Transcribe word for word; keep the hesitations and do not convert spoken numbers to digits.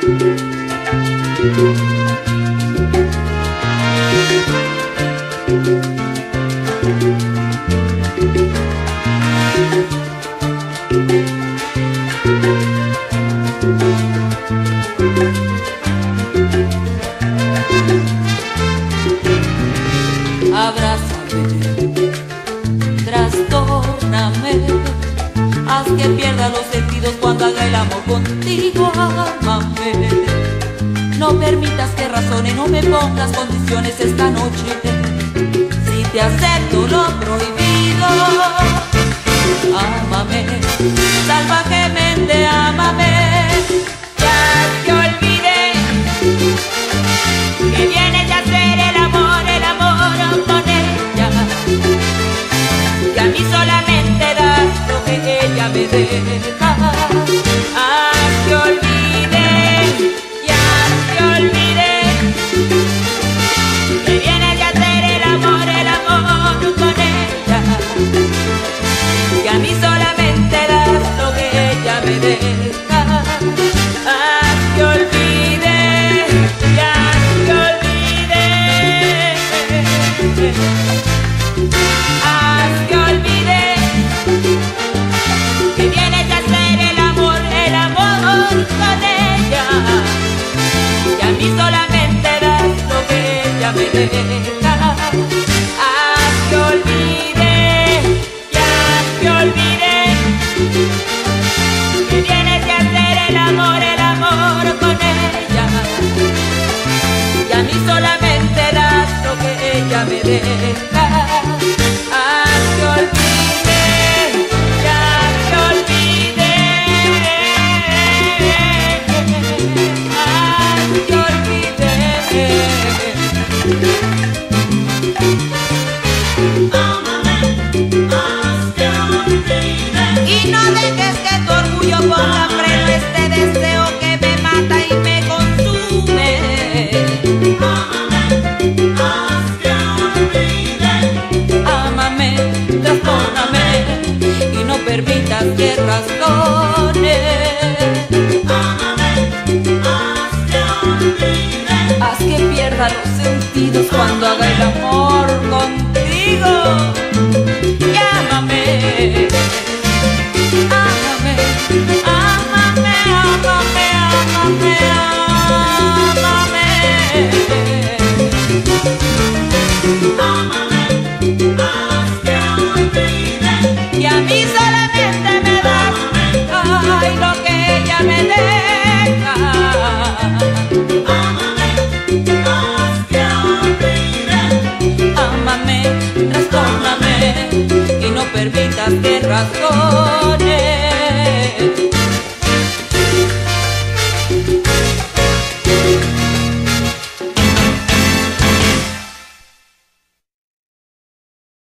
Abrázame, trastorname, haz que pierda los sentidos cuando haga el amor contigo. Ámame, no permitas que razone, no me pongas condiciones esta noche. Si te acepto lo prohibido, ámame, salvajemente ámame. Ya te olvidé que vienes de hacer el amor, el amor con ella, y a mí solamente das lo que ella me deja. Ah, te olvidé, ya te olvidé que vienes de hacer el amor, el amor con ella, y a mí solamente das lo que ella me deja. Ah, te olvidé, ya te olvidé. Ah, te olvidé que vienes de hacer el amor, el amor con ella, y a mí solamente das lo que ella me deja. Ah, te olvidé, ya te olvidé que vienes de hacer el amor, el amor con ella, y a mí solamente das lo que ella me deja. Ah, te olvidé, ya te olvidé. Ah, te olvidé. Y no dejes que tu orgullo ponga freno a este deseo que me mata y me consume. Ámame, trastóname y no permitas que razone. Haz que pierda los sentidos cuando haga el amor contigo. Y ámame, ámame, ámame, ámame, ámame, ámame. Y a mí solamente me das, ay, lo que ella me deja. Ámame, trastóname y no permitas que razone.